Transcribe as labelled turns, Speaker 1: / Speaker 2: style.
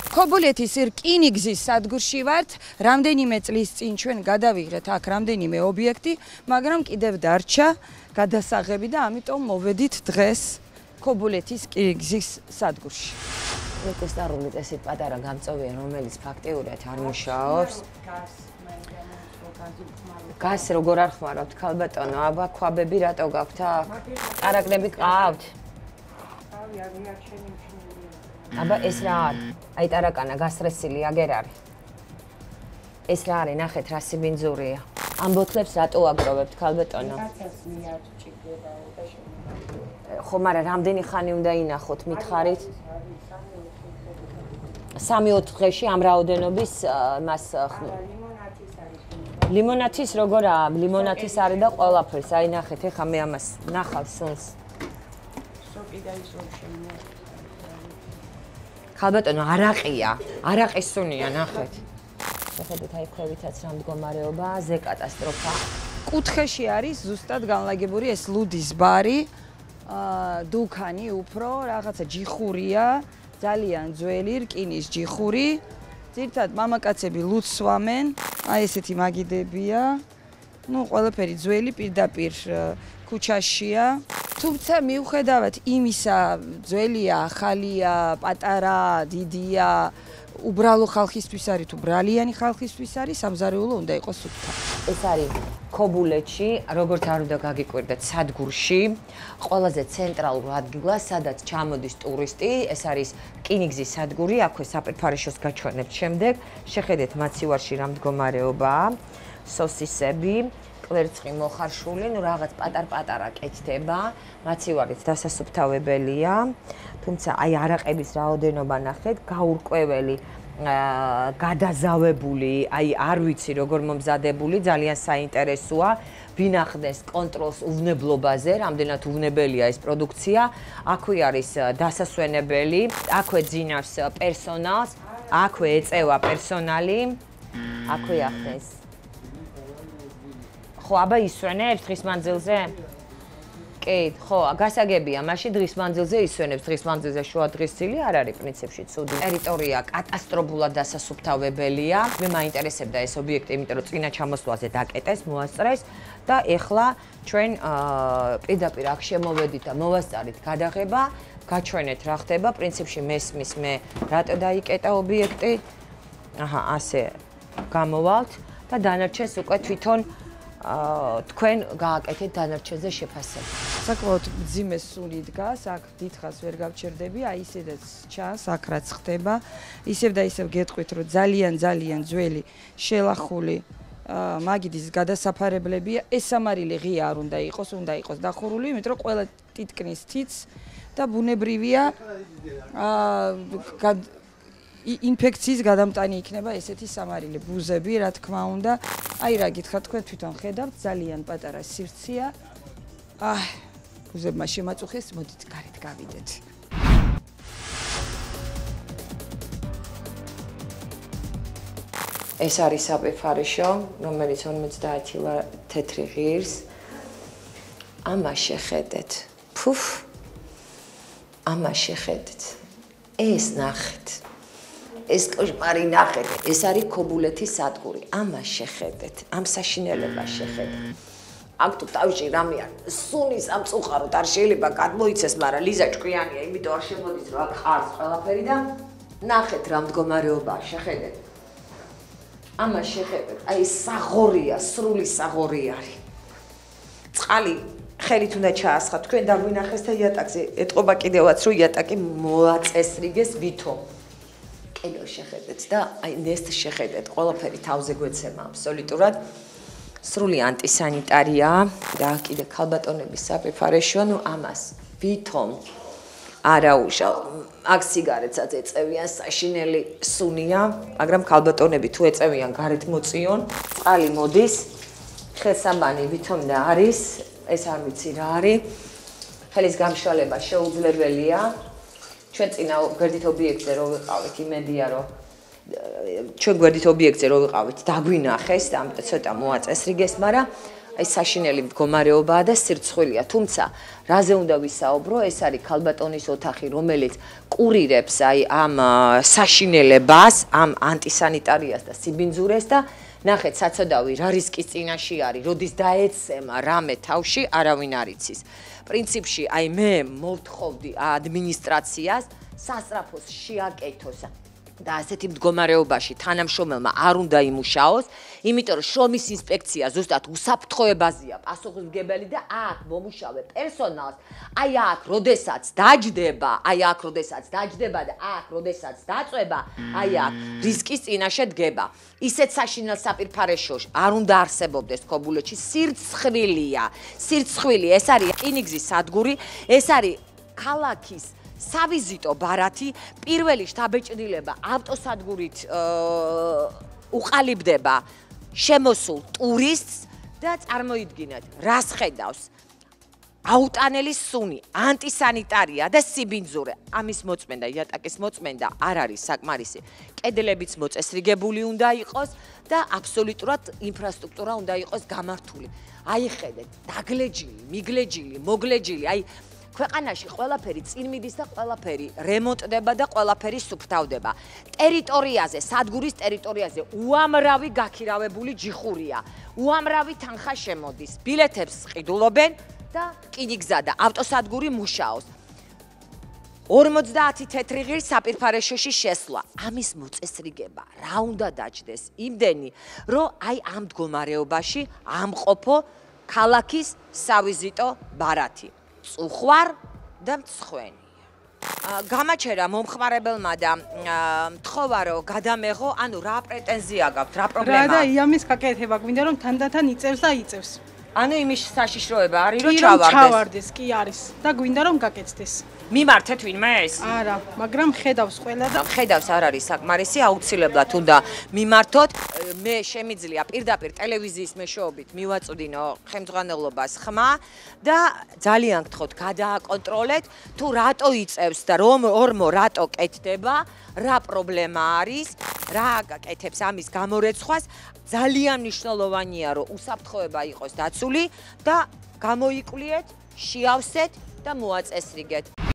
Speaker 1: ქობულეთის რკინიგზის სადგურში ვართ. რამდენიმე წლის წინ ჩვენ გადავიღეთ აქ რამდენიმე ობიექტი, მაგრამ კიდევ დარჩა გადასაღები და ამიტომ მოვედით დღეს ქობულეთის რკინიგზის სადგურში.
Speaker 2: ელექტროსტარული წესით პატარა გამწოვია, რომელიც ფაქტიურად არ მუშაობს. გას როგორ არ ხმარავთ, ქალბატონო? აბა ქვაბები რატო გაქვთ აქ? ტარაკნები ყავთ? აბა ეს რა არის? აი ტარაკანა გასრესილი აგერ არის. ეს რა არის? ნახეთ რა სიბინძურია. ამ ბოთლებს რატო აგროვებთ, ქალბატონო? ხო, მაგრამ რამდენი ხანი უნდა ინახოთ, მითხარით? 3-4 დღეში ამ რაოდენობის მას ლიმონათის როგორაა? ლიმონათის არის და ყველაფერს. აი ნახეთ, ეხა მე ამას ნახავ სუნს. ქალბატონო, არაყია, არაყის სუნია, ნახეთ. შეხედეთ, აი ქვევითაც რა მდგომარეობაა, ზე კატასტროფა.
Speaker 1: კუთხეში არის ზუსტად განლაგებული ეს ლუდის ბარი, დუქანი უფრო, რაღაცა ჯიხურია, ძალიან ძველი რკინის ჯიხური. ძირთად მამაკაცები ლუდს სვამენ, აი ესეთი მაგიდებია. ნუ ყველაფერი ძველი პირდაპირ ქუჩაშია. თუმცა მიუხედავად იმისა, ძველია, ახალია, პატარა, დიდია, უბრალო ხალხისთვის არის თუ ბრალიანი ხალხისთვის არის, სამზარეულო უნდა იყოს სუფთა.
Speaker 2: ეს არის ქობულეთში, როგორც არ უნდა გაგიკვირდეთ, სადგურში, ყველაზე ცენტრალურ ადგილას, სადაც ჩამოდის ტურისტი, ეს არის რკინიგზის სადგური, აქვე საფერფარეშოს გაჩვენებთ შემდეგ. შეხედეთ მაცივარში რა მდგომარეობაა, სოსისები, კვერცხი მოხარშული, ნუ რაღაც პატარ-პატარა კეთდება, მაცივარით დასასუფთავებელია, თუმცა აი არაყების რაოდენობა ნახეთ, გაურკვეველი, გადაზავებული, აი არ ვიცი როგორ მომზადებული, ძალიან საინტერესოა, ვინახდეს კონტროლს უვნებლობაზე, რამდენად უვნებელია ეს პროდუქცია, აქვე არის დასასვენებელი, აქვე ძინავს პერსონალს, აქვე ეწევა პერსონალი, აქვე ახდენს. ხო, აბა ისვენებს დღის მანძილზე? კი, ხო, გასაგებია, მაშინ დღის მანძილზე ისვენებს, დღის მანძილზე შუა დღისწილი არ არის პრინციპში ცუდი. ტერიტორია კატასტროფულად დასასუფთავებელია. მე მაინტერესებდა ეს ობიექტი, იმიტომ რომ წინა ჩამოსვლაზე დაკეტეს, მოასწრეს და ეხლა ჩვენ პირდაპირ აქ შემოვედით და მოვასწარით გადაღება, გაჩვენეთ რა ხდება, პრინციპში მესმის მე რატო დაიკეტა ობიექტი. აჰა, ასე გამოვალთ და დანარჩენს უკვე თვითონ თქვენ გააკეთეთ დანარჩენზე შეფასება.
Speaker 1: საკმაოდ მძიმე სუნი დგას, აქ დიდხანს ვერ გავჩერდები, აი ისედაც ჩანს, აქ რაც ხდება. ისევ და ისევ გეტყვით, რომ ძალიან ძველი შელახული მაგიდის გადასაფარებლებია. ეს სამარილი ღია არ უნდა იყოს დახურული, იმიტომ რომ ყველა ტიტკნის თიც და ბუნებრივია ინფექციის გადამტანი იქნება ესეთი სამარილი ბუზები, რა თქმა უნდა. აი რა გითხრათ, თქვენ თვითონ ხედავთ, ძალიან პატარა სივრცეა. ბუზებმა შემაწუხეს, მოდით გარეთ გავიდეთ.
Speaker 2: ეს არის საფერფარეშო, რომელიც 50 თეთრი ღირს. ამას შეხედეთ. ფუფ. ამას შეხედეთ. ეს ნახეთ. ეს კოშმარი ნახეთ, ეს არის ქობულეთის სადგური. ამას შეხედეთ, ამ საშინელებას შეხედეთ. აქ თუ თავში რამე არის, სუნის ამწუხაროთ არ შეიძლება გადმოიცეს, მაგრამ ლიზა ჭკვიანია, იმიტომ არ შემოდის რომ აქ ხარს ყველაფერი და ნახეთ რა მდგომარეობაა, შეხედეთ. ამას შეხედეთ, აი საღორია, სრული საღორი არის. წყალი ხელით უნდა ჩაასხათ, თქვენ დაგვინახეს და იატაკზე ეტყობა კიდევაც რომ იატაკი მოაწესრიგეს ვითომ. კედელ შეხედეთ და აი ნესტ შეხედეთ, ყველაფერი თავზე გვეცემა აბსოლუტურად. სრული ანტისანიტარია და კიდე ქალბატონების საფერფარეშო, ნუ ამას ვითომ არაუშავ. აქ სიგარეტსაც ეწევიან, საშინელი სუნია, მაგრამ ქალბატონები თუ ეწევიან გარეთ მოწიონ, წყალი მოდის, ხელსაბანი ვითომ და არის, ეს არ ვიცი რა არის. ხელის გამშვალება შეუძლებელია. ჩვენ წინა გვერდით ობიექტზე რო ვიყავით, იმედია რომ ჩვენ გვერდით ობიექტზე რო ვიყავით, დაგვინახეს და ამიტომ ცოტა მოაწესრიგეს, მაგრამ აი საშინელი მდგომარეობაა და სირცხვილია. თუმცა, რაზე უნდა ვისაუბრო, ეს არის ქალბატონის ოთახი, რომელიც კურირებს აი ამ საშინელებას, ამ ანტისანიტარიას და სიბინძურეს და ნახეთ, საწოდავი რა რისკის წინაშე არის, როდის დაეცემა რამე თავში, არავინ არ იცის. პრინციპში, აი მე მოვთხოვდი ადმინისტრაციას სასწრაფოს შეაკეთოს და ასეთი მდგომარეობაში თანამშრომელმა არ უნდა იმუშაოს, იმიტომ რომ შრომის ინსპექცია ზუსტად უსაფრთხოებაზეა პასუხისმგებელი და აქ მომუშავე პერსონალს, აი აქ როდესაც დაჯდება და აქ როდესაც დაწვება, აი აქ რისკის წინაშე დგება. ისეთ საშინელ საპირფარეშო არ უნდა არსებობდეს ქობულეთში, სირცხვილია. სირცხვილი, ეს არის რკინიგზის სადგური, ეს არის ქალაქის სავიზიტო ბარათი, პირველი შთაბეჭდილება ავტოსადგურით უყალიბდება შემოსულ ტურისტს და წარმოიდგინეთ, რას ხედავს აუტანელი სუნი, ანტისანიტარია და სიბინძურე. ამის მოწმენდა, იატაკის მოწმენდა არ არის საკმარისი. კედლებიც მოწესრიგებული უნდა იყოს და აბსოლუტურად ინფრასტრუქტურა უნდა იყოს გამართული. აი ხედეთ, დაგლეჯილი, მიგლეჯილი, მოგლეჯილი, აი ქვეყანაში ყველაფერი წინ მიდის და ყველაფერი რემონტდება და ყველაფერი სუფთავდება. ტერიტორიაზე, სადგურის ტერიტორიაზე უამრავი გაქირავებული ჯიხურია. უამრავი თანხა შემოდის. ბილეთებს ყიდულობენ და რკინიგზა და ავტოსადგური მუშაობს. 50 თეთრი ღირი საპირფარეშოში შესვლა. ამის მოწესრიგება რა უნდა დაჯდეს? იმდენი, რომ აი ამ მდგომარეობაში ამყოფო ქალაქის სავიზიტო ბარათი. წუხვარ და მცხვენია. გამაჩერა მომხმარებელმა და მთხოვა რომ გადამეღო, ანუ რა პრეტენზია გაქვთ, რა პრობლემაა?
Speaker 3: რა და იამის გაკეთება გვინდა რომ თანდათან იწევს და იწევს.
Speaker 2: ანუ იმის საშიშროება არის რომ
Speaker 3: ჩავარდეს, კი არის და გვინდა რომ გაკეთდეს.
Speaker 2: მიმართეთ ვინმე ეს?
Speaker 3: არა, მაგრამ ხედავს ყველა და
Speaker 2: ხედავს არ არის საკმარისი, აუცილებლად უნდა მიმართოთ. მე შემიძლია პირდაპირ ტელევიზიის მეშვეობით მივაწვდინო ხელმძღვანელობას ხმა და ძალიან გთხოვთ გადააკონტროლეთ თუ რატო იწევს და რატო კეთდება, რა პრობლემა არის, რა გაკეთებს ამის გამორეცხვას. ძალიან მნიშვნელოვანია რომ უსაფრთხოება იყოს დაცული და გამოიკვლიეთ, შეავსეთ და მოაწესრიგეთ.